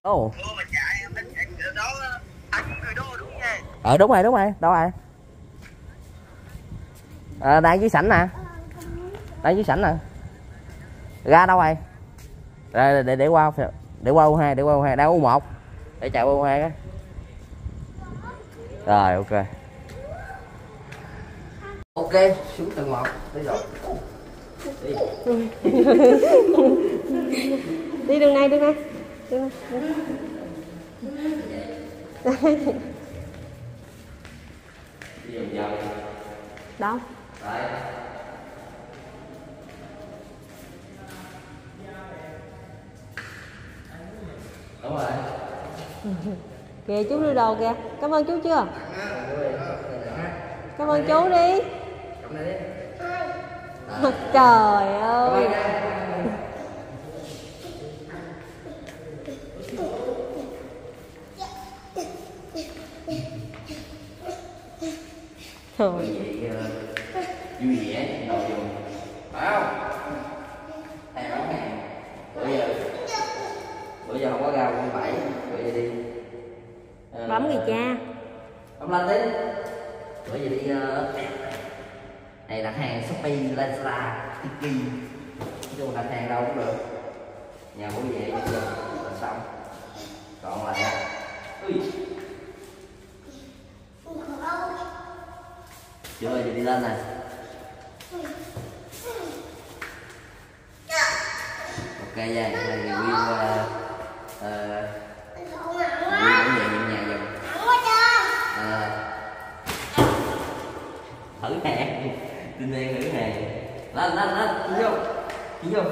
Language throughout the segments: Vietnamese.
Ồ. Đúng rồi, đâu rồi? Đang dưới sảnh nè. Ra đâu rồi? Rồi để qua U2, đang U1. Để chạy qua U2 cái. Rồi ok. Ok, xuống tầng 1. Đi rồi. Đi đường này. Đâu? Đúng rồi. Kìa chú đưa đồ kìa. Cảm ơn chú chưa? Cảm ơn chú đi. Trời ơi. Thôi. Vui vẻ đồ dùng. Phải không? Hay bán hàng. Bữa giờ không có rau con 7, bữa giờ đi. Bấm kìa cha. Bấm lên tí. Bữa giờ đi này đặt hàng Shopee, Lazada, Tiki. Nói chung đặt hàng đâu cũng được. Nhà bố về cho là xong. Còn lại chưa giờ đi lên nè. Ok nha, review review về những nhà dùm. Thử hàng, tin đen thử hàng. Lên, đi vô.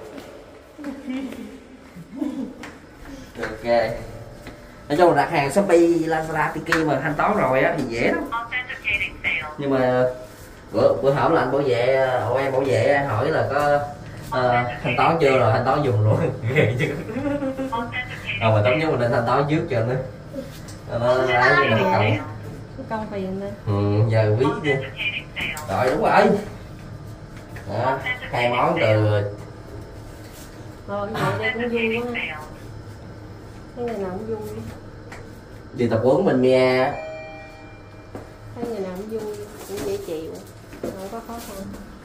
Ok. Nói chung là đặt hàng Shopee, Lazada, Tiki mà thanh toán rồi á thì dễ lắm. Nhưng mà bữa hổm là anh bảo vệ, em bảo vệ hỏi là có thanh toán chưa, rồi thanh toán dùng rồi. Ghê chứ. Mà tốt nhất mình nên thanh toán trước cho nó lấy gì cộng Công tiền đi. giờ ví đi. Rồi đúng rồi. Đó, 2 món từ. Rồi vậy đây cũng vui quá. Thấy ngày nào cũng vui. Đi tập huấn mình nha. Thấy ngày nào cũng vui, cũng dễ chịu, không có khó khăn.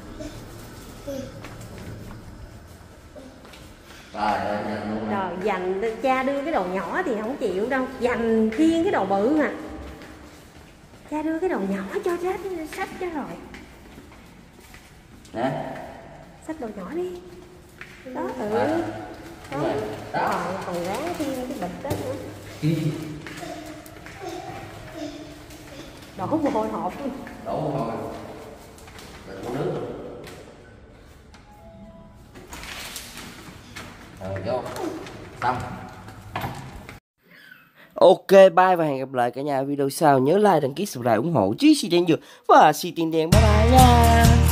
Rồi dành cha đưa cái đồ nhỏ thì không chịu đâu, dành khiêng cái đồ bự mà. Cha đưa cái đồ nhỏ cho sách cho rồi. Nè. Sách đồ nhỏ đi. Đó Đó. Còn ráng thêm cái bịch đó nữa. Đổ mồ hôi hột. Đổ mồ hôi. Mình uống nước rồi. Rồi vô. Xong. Ok, bye và hẹn gặp lại cả nhà video sau. Nhớ like, đăng ký, subscribe, ủng hộ Chí Xi Đen Dược và Xi Tiên Đen. Bye bye nha.